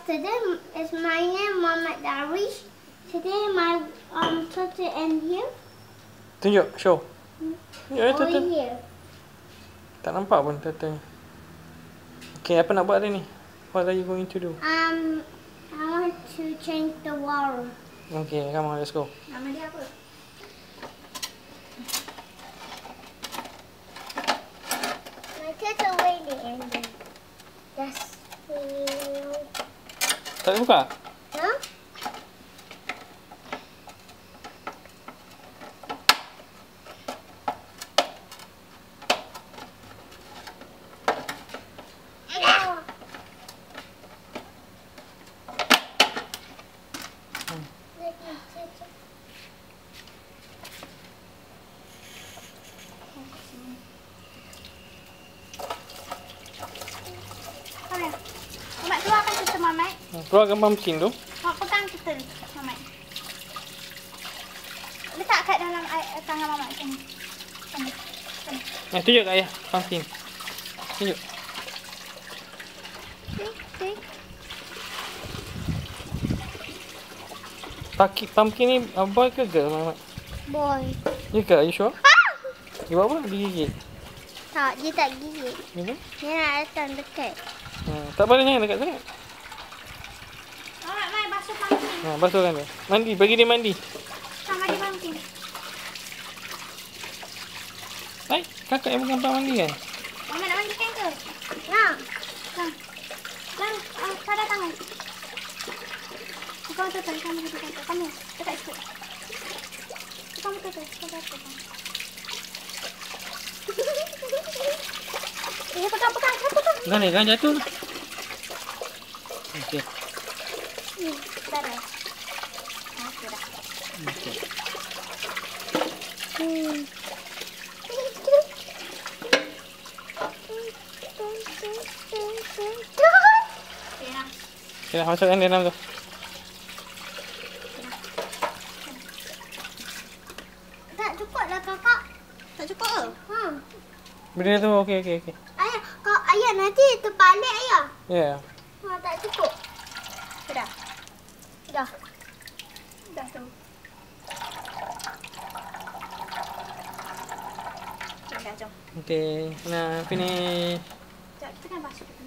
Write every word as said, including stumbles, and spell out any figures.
today is my name Muhammad Darwish. Today my um turtle in here. Tunjuk, show. Ya, Over turtle. here. Tak nampak pun turtle. Okay, apa nak buat hari ni? What are you going to do? Um, I want to change the water. Okay, come on, let's go. Nama dia apa? My turtle waiting and then that's real. Tak boleh buka? Huh? Mamat keluarkan turtle Mamat. Keluarkan pumpkin tu. Mak pegang turtle Mamat. Letak kat dalam air, tangan Mamat sini. Sini. Sini. Eh, tunjuk kat ayah pumpkin. Tunjuk. See? See? Paki, pumpkin ni uh, boy ke girl, Mamat? Boy. Ya ke? Are you sure? Ah! Dia buat apa? Digigit? Tak, dia tak gigit. Ya? Dia nak datang dekat. Hmm, tak boleh jangan dekat sangat. Mamat, mai basuh pumpkin. Ha, basuhkan dia. Mandi, bagi dia mandi. Sama dia pumpkin. Hai, kakak yang bukan tak mandi kan? Mamat nak mandikan ke? Nak. Nak. Nak. Ah, pada tangan. Kau tu tu, kamu tu tu, kamu dekat situ. Kamu tu tu, kamu tu tu. Eh, pegang, pegang, pegang. Dah ni, jangan jatuh. Okey. Hmm, dah dah. Okey dah. Okey. Hmm. Okey, dah masukkan dia dalam tu. Tak cukup lah kakak. Tak cukup ke? Ha. Beri dia tu, okey, okey, okey. Ayah, kau ayah nanti terbalik ayah. Ya. Yeah. Ha, tak cukup. Dah. Dah. Dah tu. Okey, dah jom. Okey, nah, finish. Sekejap, kita kan basuh.